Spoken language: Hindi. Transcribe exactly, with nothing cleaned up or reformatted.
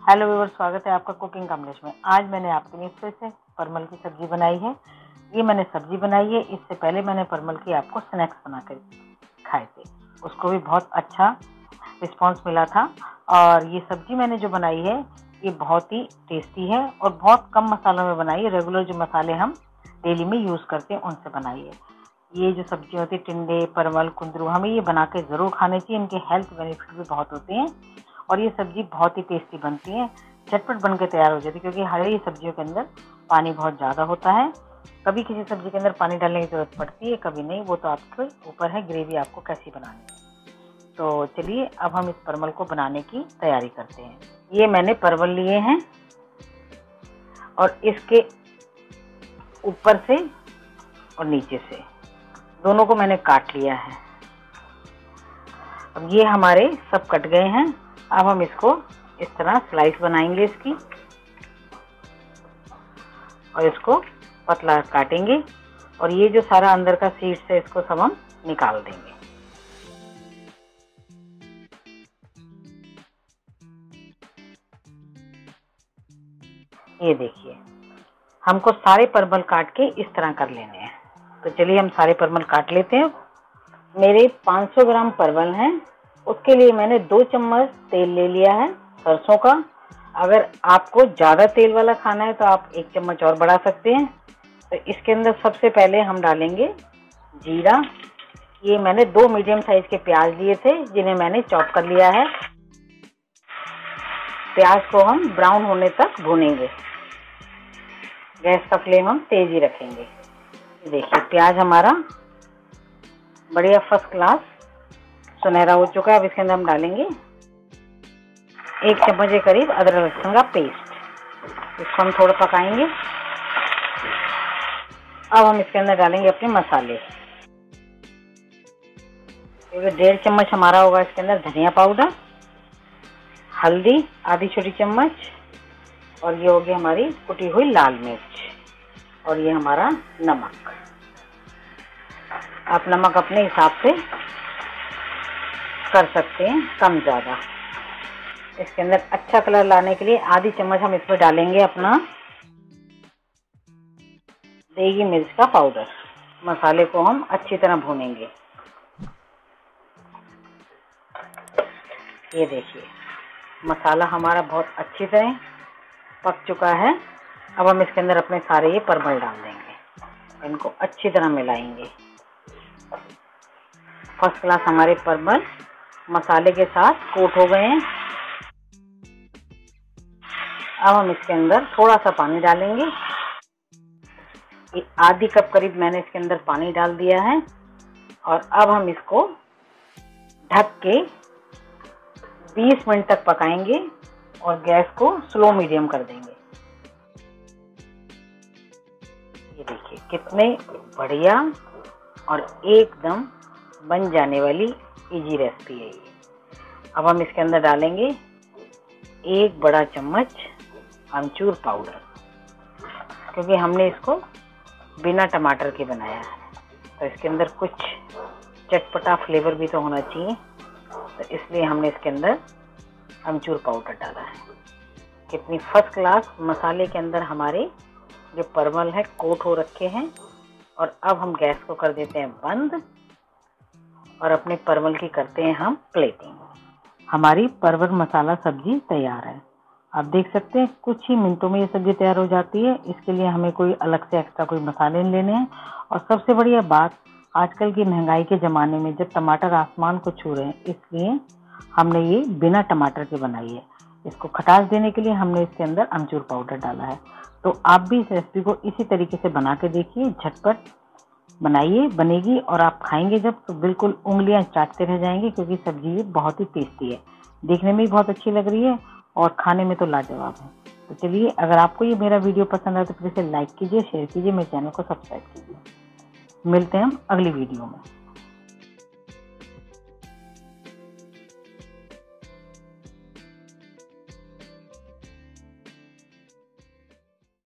हेलो व्यूअर्स, स्वागत है आपका कुकिंग कमलेश में। आज मैंने आपके लिए फिर से परमल की सब्जी बनाई है। ये मैंने सब्जी बनाई है, इससे पहले मैंने परमल की आपको स्नैक्स बना कर खाए थे, उसको भी बहुत अच्छा रिस्पांस मिला था। और ये सब्जी मैंने जो बनाई है ये बहुत ही टेस्टी है और बहुत कम मसालों में बनाई है। रेगुलर जो मसाले हम डेली में यूज़ करते हैं उनसे बनाई है। ये जो सब्जी होती है टिंडे, परवल, कुंदरू, हमें ये बना के ज़रूर खाने चाहिए। इनके हेल्थ बेनिफिट भी बहुत होते हैं और ये सब्जी बहुत ही टेस्टी बनती है, झटपट बन के तैयार हो जाती है। क्योंकि हरी सब्जियों के अंदर पानी बहुत ज़्यादा होता है। कभी किसी सब्जी के अंदर पानी डालने की ज़रूरत पड़ती है, कभी नहीं, वो तो आपके ऊपर है ग्रेवी आपको कैसी बनानी है। तो चलिए अब हम इस परवल को बनाने की तैयारी करते हैं। ये मैंने परवल लिए हैं और इसके ऊपर से और नीचे से दोनों को मैंने काट लिया है। अब ये हमारे सब कट गए हैं। अब हम इसको इस तरह स्लाइस बनाएंगे इसकी और इसको पतला काटेंगे और ये जो सारा अंदर का सीड्स है इसको सब हम निकाल देंगे। ये देखिए, हमको सारे परवल काट के इस तरह कर लेने हैं। तो चलिए हम सारे परवल काट लेते हैं। मेरे पाँच सौ ग्राम परवल हैं, उसके लिए मैंने दो चम्मच तेल ले लिया है सरसों का। अगर आपको ज़्यादा तेल वाला खाना है तो आप एक चम्मच और बढ़ा सकते हैं। तो इसके अंदर सबसे पहले हम डालेंगे जीरा। ये मैंने दो मीडियम साइज के प्याज लिए थे जिन्हें मैंने चॉप कर लिया है। प्याज को हम ब्राउन होने तक भूनेंगे। गैस का फ्लेम हम तेज ही रखेंगे। देखिए प्याज हमारा बढ़िया फर्स्ट क्लास सुनहरा हो चुका है। अब इसके अंदर हम डालेंगे एक चम्मच के करीब अदरक लहसुन का पेस्ट। इसको हम थोड़ा पकाएंगे। अब हम इसके अंदर डालेंगे अपने मसाले। क्योंकि डेढ़ चम्मच हमारा होगा इसके अंदर धनिया पाउडर, हल्दी आधी छोटी चम्मच, और ये होगी हमारी कुटी हुई लाल मिर्च, और ये हमारा नमक। आप नमक अपने हिसाब से कर सकते हैं, कम ज़्यादा। इसके अंदर अच्छा कलर लाने के लिए आधी चम्मच हम इसमें डालेंगे अपना देगी मिर्च का पाउडर। मसाले को हम अच्छी तरह भूनेंगे। ये देखिए मसाला हमारा बहुत अच्छी तरह पक चुका है। अब हम इसके अंदर अपने सारे ये परवल डाल देंगे, इनको अच्छी तरह मिलाएंगे। फर्स्ट क्लास हमारे परवल मसाले के साथ कोट हो गए हैं। अब हम इसके अंदर थोड़ा सा पानी डालेंगे। आधी कप करीब मैंने इसके अंदर पानी डाल दिया है और अब हम इसको ढक के बीस मिनट तक पकाएंगे और गैस को स्लो मीडियम कर देंगे। ये देखिए कितने बढ़िया और एकदम बन जाने वाली इजी रेसिपी है ये। अब हम इसके अंदर डालेंगे एक बड़ा चम्मच अमचूर पाउडर, क्योंकि हमने इसको बिना टमाटर के बनाया है तो इसके अंदर कुछ चटपटा फ्लेवर भी तो होना चाहिए। तो इसलिए हमने इसके अंदर अमचूर पाउडर डाला है। कितनी फर्स्ट क्लास मसाले के अंदर हमारे जो परवल है कोट हो रखे हैं। और अब हम गैस को कर देते हैं बंद और अपने परवल की करते हैं हम प्लेटिंग। हमारी परवल मसाला सब्जी तैयार है। आप देख सकते हैं कुछ ही मिनटों में ये सब्जी तैयार हो जाती है। इसके लिए हमें कोई अलग से एक्स्ट्रा कोई मसाले नहीं लेने हैं। और सबसे बढ़िया बात, आजकल की महंगाई के ज़माने में जब टमाटर आसमान को छू रहे हैं, इसलिए हमने ये बिना टमाटर के बनाई है। इसको खटास देने के लिए हमने इसके अंदर अमचूर पाउडर डाला है। तो आप भी इस रेसिपी को इसी तरीके से बना के देखिए, झटपट बनाइए, बनेगी और आप खाएंगे जब तो बिल्कुल उंगलियां चाटते रह जाएंगे, क्योंकि सब्जी ये बहुत ही टेस्टी है। देखने में भी बहुत अच्छी लग रही है और खाने में तो लाजवाब है। तो चलिए, अगर आपको ये मेरा वीडियो पसंद आए तो प्लीज़ लाइक कीजिए, शेयर कीजिए, मेरे चैनल को सब्सक्राइब कीजिए। मिलते हैं हम अगली वीडियो में।